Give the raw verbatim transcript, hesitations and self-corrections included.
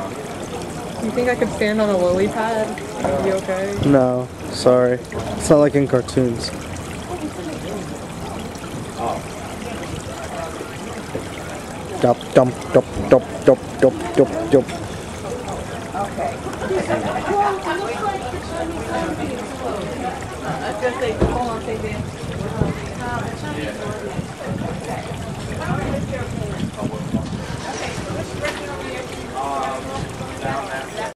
You think I could stand on a lily pad? Would be okay? No, sorry. It's not like in cartoons. Dump, dump, dump, dump, dump, dump, dump, dump. Okay. I was gonna say, hold on, say this.